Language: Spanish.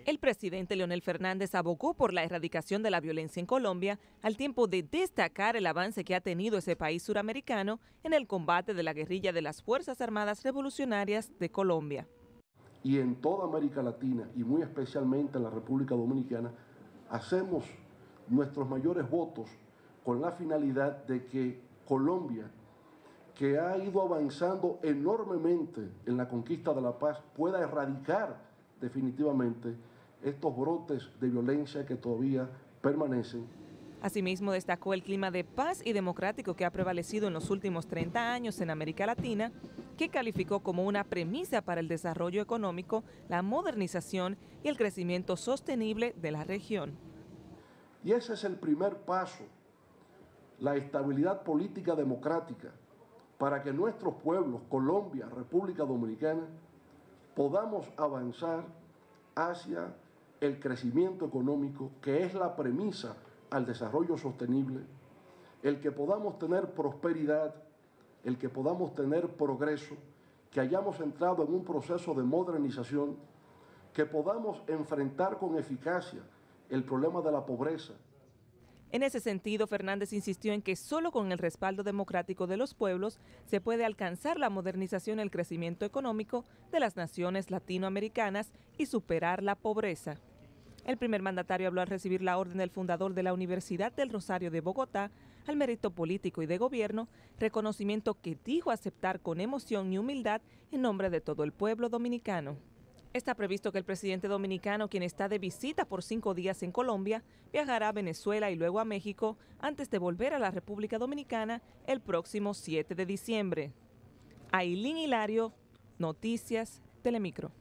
El presidente Leonel Fernández abogó por la erradicación de la violencia en Colombia, al tiempo de destacar el avance que ha tenido ese país suramericano en el combate de la guerrilla de las Fuerzas Armadas Revolucionarias de Colombia. Y en toda América Latina, y muy especialmente en la República Dominicana, hacemos nuestros mayores votos con la finalidad de que Colombia, que ha ido avanzando enormemente en la conquista de la paz, pueda erradicar definitivamente estos brotes de violencia que todavía permanecen. Asimismo, destacó el clima de paz y democrático que ha prevalecido en los últimos 30 años en América Latina, que calificó como una premisa para el desarrollo económico, la modernización y el crecimiento sostenible de la región. Y ese es el primer paso, la estabilidad política democrática, para que nuestros pueblos, Colombia, República Dominicana, podamos avanzar hacia el crecimiento económico, que es la premisa al desarrollo sostenible, el que podamos tener prosperidad, el que podamos tener progreso, que hayamos entrado en un proceso de modernización, que podamos enfrentar con eficacia el problema de la pobreza. En ese sentido, Fernández insistió en que solo con el respaldo democrático de los pueblos se puede alcanzar la modernización y el crecimiento económico de las naciones latinoamericanas y superar la pobreza. El primer mandatario habló al recibir la orden del fundador de la Universidad del Rosario de Bogotá al mérito político y de gobierno, reconocimiento que dijo aceptar con emoción y humildad en nombre de todo el pueblo dominicano. Está previsto que el presidente dominicano, quien está de visita por 5 días en Colombia, viajará a Venezuela y luego a México antes de volver a la República Dominicana el próximo 7 de diciembre. Ailín Hilario, Noticias Telemicro.